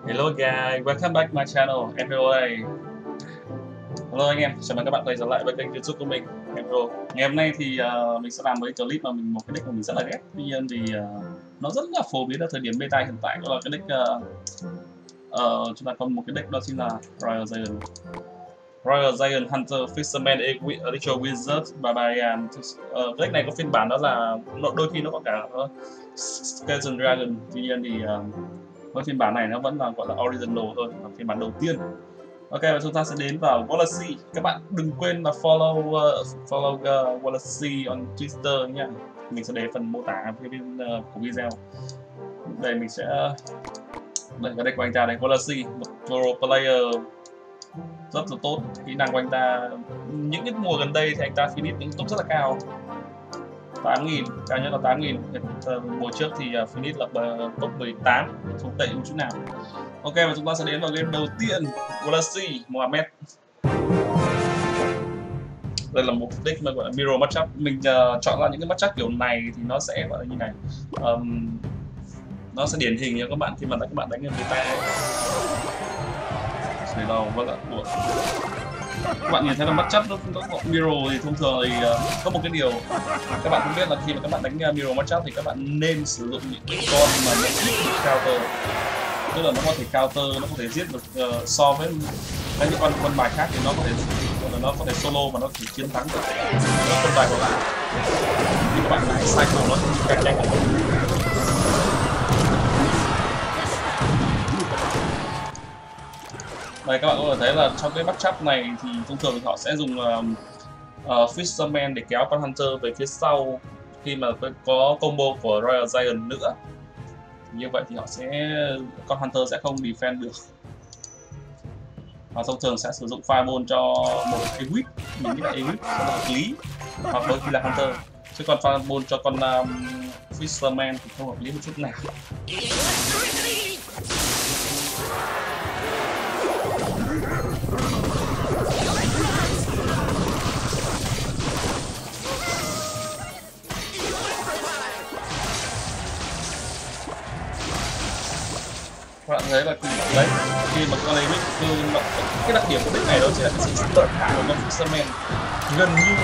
Hello guys, welcome back my channel, em Hero đây. Hello anh em, chào mừng các bạn quay trở lại với kênh YouTube của mình, em Hero. Ngày hôm nay thì mình sẽ làm một clip mà một cái deck mà mình rất là ghét. Tuy nhiên thì nó rất là phổ biến ở thời điểm beta hiện tại, đó là cái deck chúng ta có một cái deck đó chính là Royal Giant. Royal Giant Hunter Fisherman Electro Wizard Barbarian. Cái deck này có phiên bản đó là đôi khi nó có cả Skeleton Dragon. Tuy nhiên thì với phiên bản này nó vẫn là gọi là original thôi, là phiên bản đầu tiên. Ok, và chúng ta sẽ đến vào Wallacy. Các bạn đừng quên là follow Wallacy on Twitter nha. Mình sẽ để phần mô tả phía bên của video. Đây mình sẽ đây cái deck của anh ta đây, Wallacy, một pro player rất là tốt. Kỹ năng của anh ta những cái mùa gần đây thì anh ta finish những top rất là cao. 8.000, cao nhất là 8.000. Mùa trước thì finish là top 18, không tệ một chút nào. Ok, và chúng ta sẽ đến vào game đầu tiên, Wallacy Mohamed. Đây là một deck mà gọi là mirror matchup. Mình chọn ra những cái matchup kiểu này thì nó sẽ gọi là như này. Nó sẽ điển hình cho các bạn khi mà các bạn đánh game beta. Để đầu vâng ạ. Các bạn nhìn thấy là matchup nó có mirror thì thông thường thì có một cái điều các bạn không biết là khi mà các bạn đánh mirror matchup thì các bạn nên sử dụng những cái con mà nó ít bị counter, tức là nó có thể counter, nó có thể giết được so với những con bài khác thì nó có thể solo mà nó chỉ chiến thắng được các con bài còn lại. Thì các bạn lại cycle nó càng nhanh hơn. Đây các bạn có thể thấy là trong cái matchup này thì thông thường họ sẽ dùng Fisherman để kéo con Hunter về phía sau khi mà có combo của Royal Giant nữa. Như vậy thì con Hunter sẽ không defend được. Và thông thường sẽ sử dụng Fireball cho một cái whip, mình nghĩ là whip sẽ là hợp lý, hoặc đôi khi là Hunter. Chứ còn Fireball cho con Fisherman thì không hợp lý một chút nào. Các bạn thấy là đấy, khi mà con này cái đặc điểm của deck này đó chính là cái sự tợn hại của con Fisherman gần như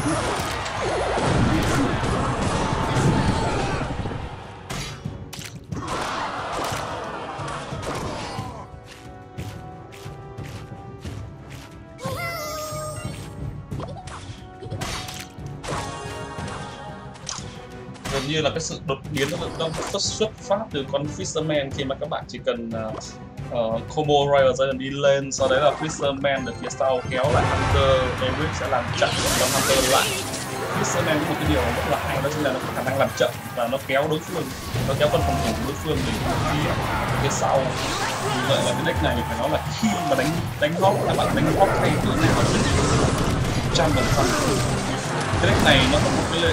là cái sự đột biến nó xuất phát từ con Fisherman, khi mà các bạn chỉ cần combo Royal Giant đi lên, sau đấy là Fisherman ở phía sau kéo lại Hunter, David sẽ làm chậm con Hunter lại. Fisherman có một cái điều rất là hay, đó chính là nó có khả năng làm chậm và nó kéo đối phương, nó kéo con phòng thủ đối phương để phía sau. Vì vậy là cái deck này phải nói là khi mà đánh hop, các bạn đánh hop hay cỡ nào 100%. Cái deck này nó có một cái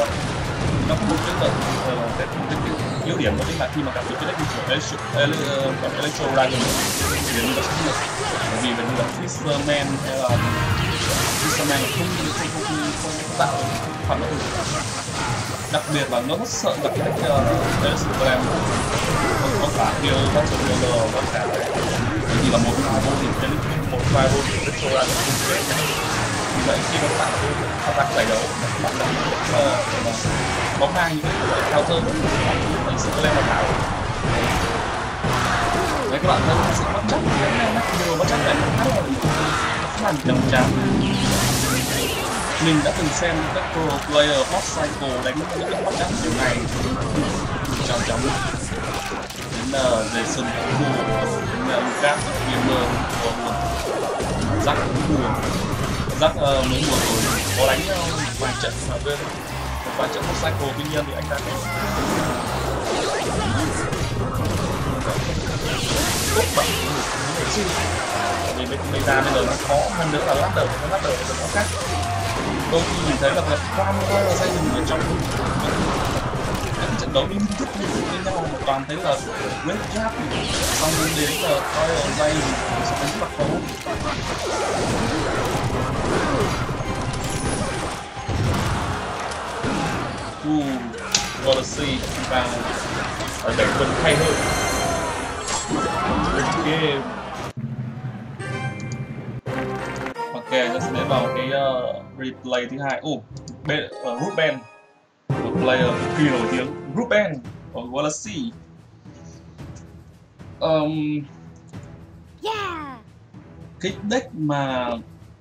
yếu điểm đó chính là khi mà gặp được cái deck của Electro Dragon thì nó sẽ được, bởi vì là Fisherman hay là Fisherman không tạo phản ứng, đặc biệt là nó rất sợ gặp cái deck Electro Dragon, có cả kia có sự điều có cả bởi vì là một fireball thì Electro Dragon không chết. Vì vậy khi nó tạo cái attack giải đấu, các bạn có mang những cái counter thì sự lên mà tạo. Đấy, các bạn thấy sự bất chấp này, nhiều bất chấp này nó khá là đậm tràn. Mình đã từng xem các pro player hot cycle đánh những cái bất chấp kiểu này chóng đến Jason đến Lucas Gamer Jack mấy mùa rồi có đánh vài trận ở bên vài trận hot cycle, tuy nhiên thì anh ta tốt bằng người xưa. Vì bây giờ nó khó hơn nữa là lát đầu nó khác. Đôi khi mình thấy là qua là dây dừng ở trong những trận đấu liên tiếp với nhau mà toàn thấy là Red Giáp xong đến là coi là dây sẽ đánh rất là khó. Wallacy vào ở đẩy quân hay hơn. game. Ok, ta sẽ đến vào cái replay thứ hai. Ruben, một player cực kỳ nổi tiếng, Ruben của Galaxy. Cái deck mà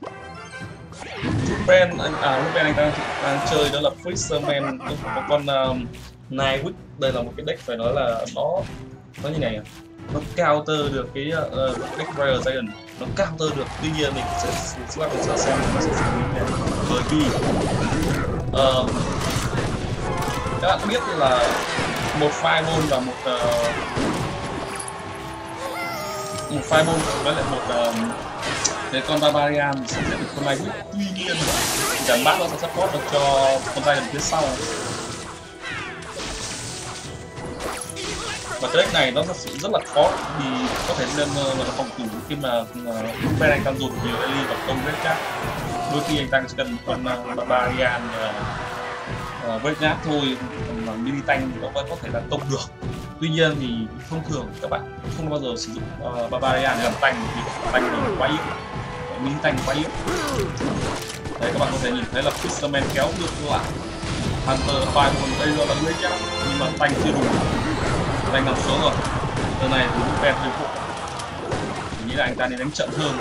Ruben anh đang chơi đó là Fisherman, có con Nightwish. Đây là một cái deck phải nói là nó như này, nó counter được cái deck Royal Giant, nó counter được. Tuy nhiên mình sẽ xem nó sẽ xử lý như thế, bởi vì các bạn biết là một Fireball và một Fireball với lại một cái con Barbarian sẽ được con Nightwish. Tuy nhiên chẳng bác nó sẽ support được cho con Giant phía sau. Và cái deck này nó thật sự rất là khó vì có thể lên phòng thủ khi mà bên anh đang dồn nhiều Ellie và công Red Card. Đôi khi anh ta chỉ cần con Barbarian Red Card thôi, mà mini tank thì nó vẫn có thể là công được. Tuy nhiên thì thông thường các bạn không bao giờ sử dụng Barbarian để làm tank vì tank nó quá yếu, mini tank quá yếu. Đấy, các bạn có thể nhìn thấy là Fisherman kéo được lại Hunter Fireball, đây là Red Card nhưng mà tank chưa đủ. Đánh nằm xuống rồi. Lần này thì Ruben hơi phụ. Mình nghĩ là anh ta nên đánh chậm hơn.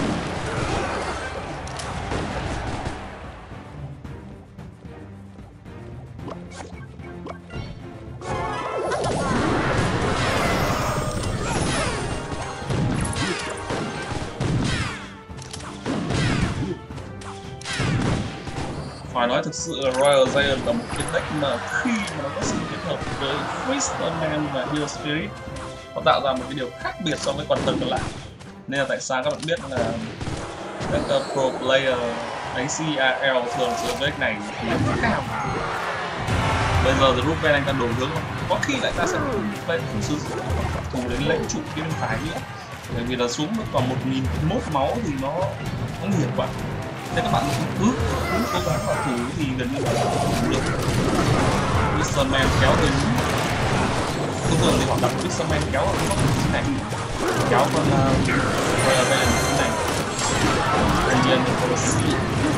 Phải nói thực sự là Royal Giant là một cái deck mà khi mà nó có sự kết hợp với Fisherman và Hero Spirit, nó tạo ra một cái điều khác biệt so với quần tầng còn lại. Nên là tại sao các bạn biết là các pro player đánh CRL thường sử dụng deck này thì nó cao. Bây giờ thì Ruben anh ta đổi hướng, có khi lại ta sẽ không sử dụng thủ đến lấy trụ cái bên phải nữa, bởi vì là xuống còn 1001 máu thì nó nhiều quá. Thế các bạn cứ cố gắng vào thủ thì gần như là không được. Fisherman kéo đến thông thường thì họ đặt Fisherman kéo ở góc như này, kéo con Royal Giant như này. Tuy nhiên thì có sĩ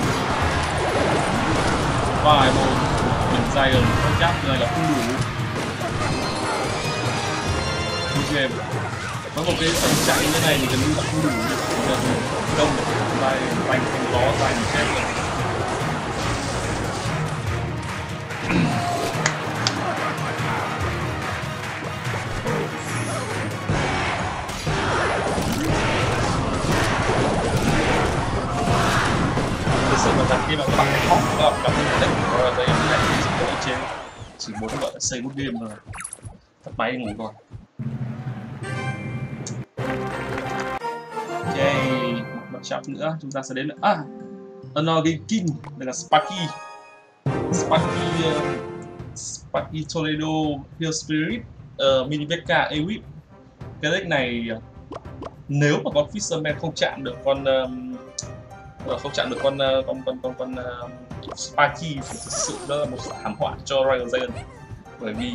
vài bộ mình Giant có chắc này là không đủ. Game có một cái phần chạy như thế này thì gần như là không đủ được công để tay thành gió dài một cái. Thực sự là khi mà các bạn hóc gặp cái deck của đây như này thì chỉ có chế chỉ muốn gọi là xây một game rồi tắt máy ngủ rồi. Ok, một matchup nữa chúng ta sẽ đến Another King, đây là Sparky Toledo, Hero Spirit, Mini Becca, Ewip. Cái deck này nếu mà con Fisherman không chạm được con Sparky thì thực sự đó là một sự thảm họa cho Royal Giant, bởi vì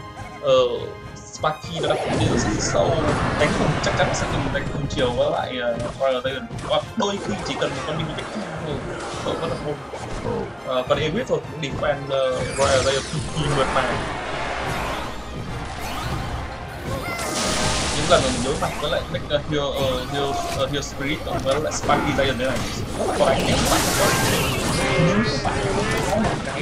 Sparky nó đã phát triển rất sâu, đánh cùng chắc chắn sẽ cùng đánh cùng chiều với lại Royal Giant, và đôi khi chỉ cần một con mini Becca thôi vẫn là không. Còn Ewip thôi cũng defend Royal Giant cực kỳ mượt mà. Những lần mà mình đối mặt với lại deck Hero Spirit với lại Sparky Giant thế này có đánh nếu các bạn có một cái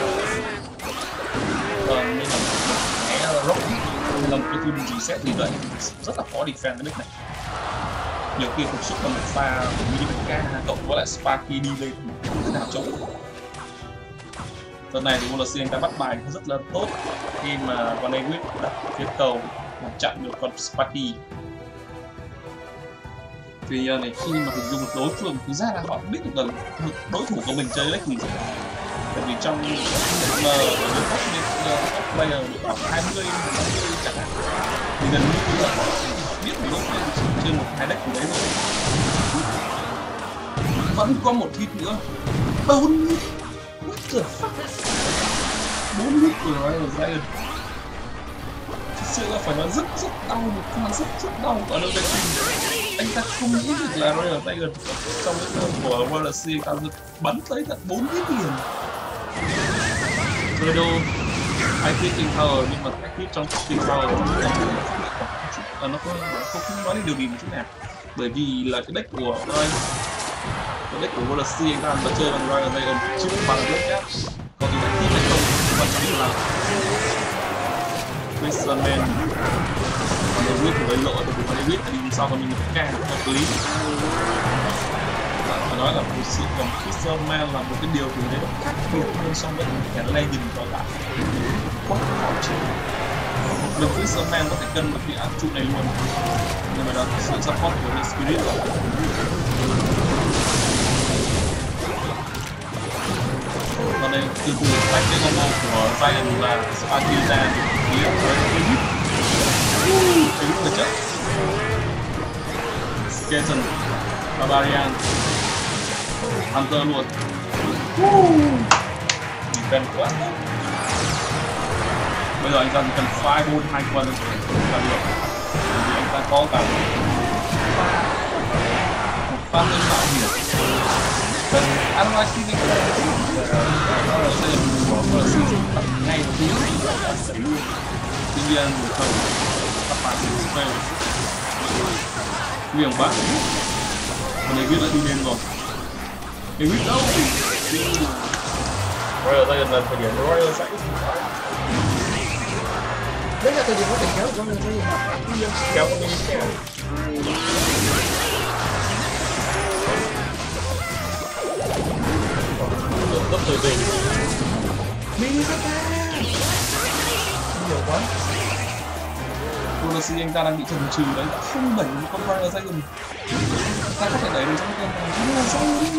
như là một cái rock hay là một cái tool reset gì vậy rất là khó defend cái deck này. Nhiều khi cục xúc là một pha của Mini Becca cộng với lại Sparky đi lên thế nào chống. Lần này thì Galaxy anh ta bắt bài rất là tốt khi mà con Ewip đặt phía cầu chặn được con Sparky. Tuy nhiên này khi mà hình dung đối phương thực ra là họ biết được là đối thủ của mình chơi deck gì. Bởi vì trong mà top player khoảng 20 chẳng hạn thì gần như là họ biết được đối phương chơi một hai deck của đấy rồi. Vẫn có một hit nữa, 4 hit. What the fuck? 4 hit của Royal Giant. sự là phải nói rất đau, một pha rất đau ở nơi đây. Anh ta không nghĩ được là Royal Tiger trong cái turn của Wallace anh ta bắn tới tận 4 cái liền. Fredo active power, nhưng mà active trong King Power nó không nói lên điều gì một chút nào, bởi vì là cái deck của cái deck của Wallace anh ta nó chơi bằng Royal Tiger chứ không bằng deck khác. Còn thì active hay không quan trọng là Crystal Man còn được biết thì lấy lỗi, bởi vì còn biết thì sau còn mình được càng hợp lý. Phải nói là một sự cầm Crystal Man là một cái điều gì đấy khác biệt hơn so với cái Legend còn lại, quá khó chịu. Được Crystal Man có thể cân được cái áp trụ này luôn, nhưng mà đó là sự support của The Spirit rồi. Còn đây từ từ tách cái combo của Giant là Sparky ra phía với cái lúc chất Skeleton, Barbarian, Hunter luôn. Defense quá tốt. Bây giờ anh ta cần fireball 2 quân là được, vì anh ta có cả một phát lên mạo hiểm. Cần Adamantine nó sẽ là một sử dụng ngay đầu tiên. Tuy nhiên không các bạn phải nguy hiểm quá. Còn này biết đã đi lên rồi. Cái biết đâu Royal Tiger là thời điểm Royal sẽ đấy là thời điểm có thể kéo cho mình kéo con mình kéo rất tồi tệ. mình sẽ Nhiều quá. Wallace anh ta đang bị trần trừ đấy, không đẩy một con Royal Tiger. Ta có thể đẩy được trong cái con này, nhưng mà sao đi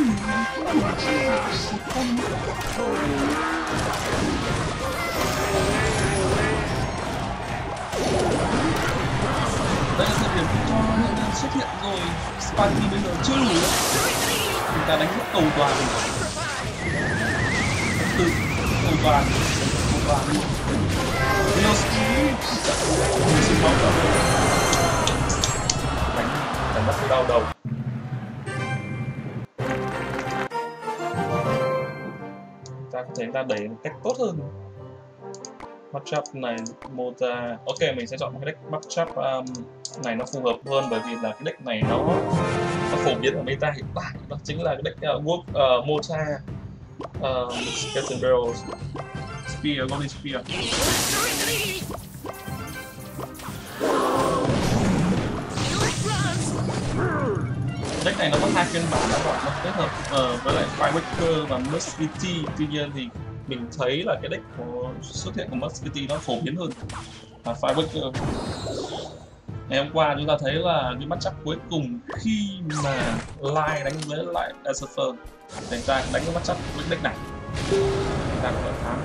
đây là thời điểm cho những nhân xuất hiện rồi. Sparky bây giờ chưa đủ nữa, chúng ta đánh hết cầu toàn từ cầu toàn luôn. Đánh bắt đau đầu. Ta có thể ta đẩy một cách tốt hơn. Matchup này Mota, ok mình sẽ chọn một cái deck matchup này nó phù hợp hơn, bởi vì là cái deck này nó phổ biến ở meta hiện tại, đó chính là cái deck Mota Skeleton Barrels Spear, Golden Spear. Deck này nó có hai phiên bản đó rồi, nó kết hợp với lại Firewaker và Musketeer. Tuy nhiên thì mình thấy là cái deck xuất hiện của Musketeer nó phổ biến hơn là Firewaker. Ngày hôm qua chúng ta thấy là cái matchup cuối cùng khi mà Light đánh với lại Aether, thành ra đánh cái matchup với deck này ta có thể thắng.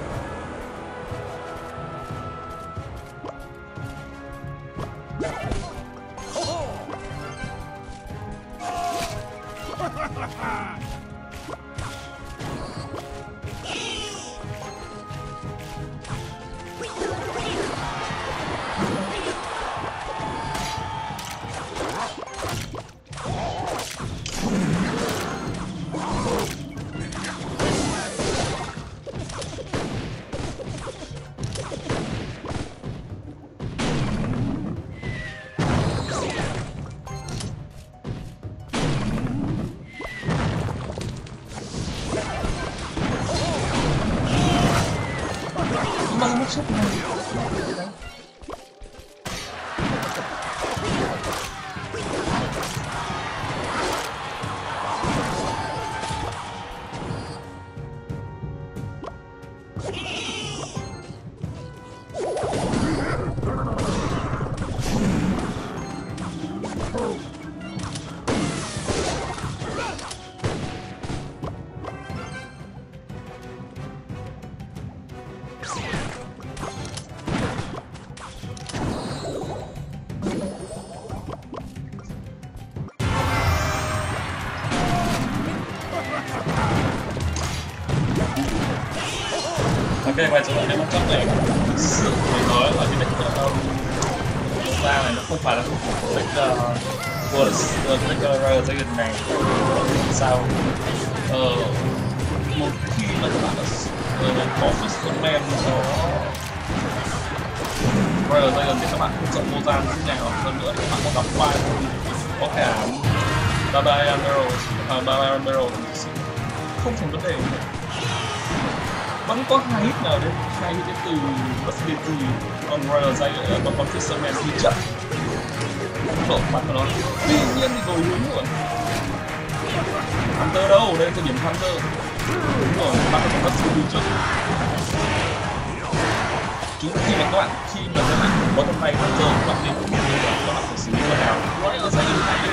Matchup này ok, quay trở lại cái matchup này, thực sự phải nói là cái deck Moza này nó không phải là của deck Royal Dragon này. Sao một khi mà các bạn có Fisherman có Royal Dragon thì các bạn cũng chọn Moza như thế nào hơn nữa, các bạn có gặp vai có cả Barbarian Barrow thì không thành vấn đề nữa. Vẫn có 2 hit nào đấy, 2 hit đến từ Versatility, còn Royal Dragon còn Fisherman thì chậm độ bắn của nó, tuy nhiên thì rồi đúng rồi. Hunter đâu, đây là thời điểm Hunter. Đúng rồi, bạn có bắt xử lý trước. Khi mà các bạn có tầm tay Hunter, các bạn nên cũng như là các bạn phải xử lý thế nào. Nó lại là sẽ lên tay lên.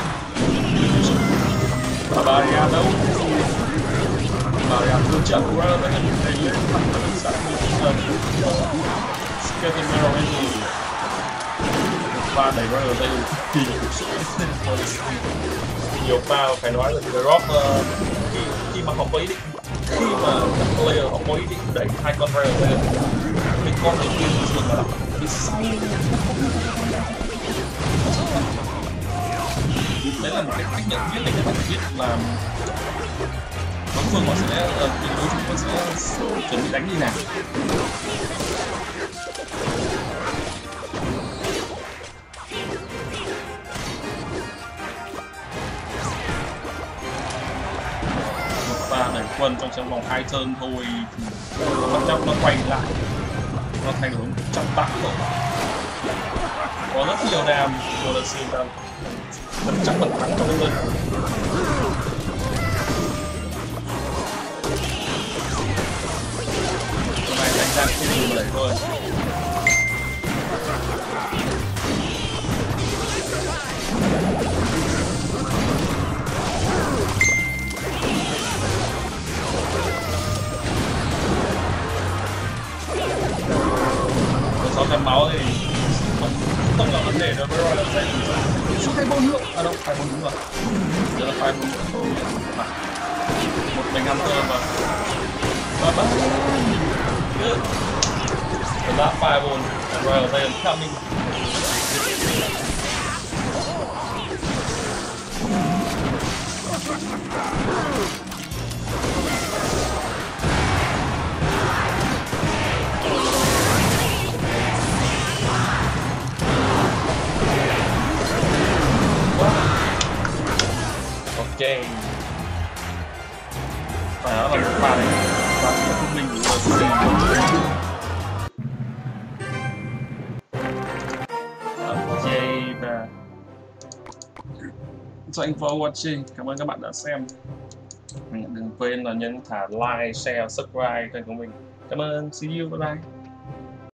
Và Barbarian đâu? Barbarian cứ chậm quá, đây là những cái gì mà nó sẽ Skeleton Mirror Angel và đẩy Royal đây thì nhiều pha phải nói là The Rock khi mà họ có ý định, khi mà các player họ có ý định đẩy 2 con Royal lên thì con đầu tiên thường là đi sau. Đấy là một cái cách nhận biết để các bạn biết là đối phương họ sẽ đối phương sẽ chuẩn bị đánh như nào. Và đẩy quân trong vòng 2 turn thôi thì bắt chóc nó quay lại, nó thay đổi 180 độ, có rất nhiều đam của lần siêu đam chắc phần thắng trong cái lần. Hôm nay đánh ra không dùng đẩy thôi. Có 600 máu thì không là vấn đề đối với Royal Dragon. Số 24 nữa, à đâu, 24 đúng rồi. Giờ là 24 nữa. Một mình Hunter và bắt good. The last fireball and Royal Dragon coming. Ok, phải nói là một pha đấy và thông minh của USC. Ok, và thanks for watching, cảm ơn các bạn đã xem. Đừng quên là nhấn thả like, share, subscribe kênh của mình. Cảm ơn, see you, bye bye.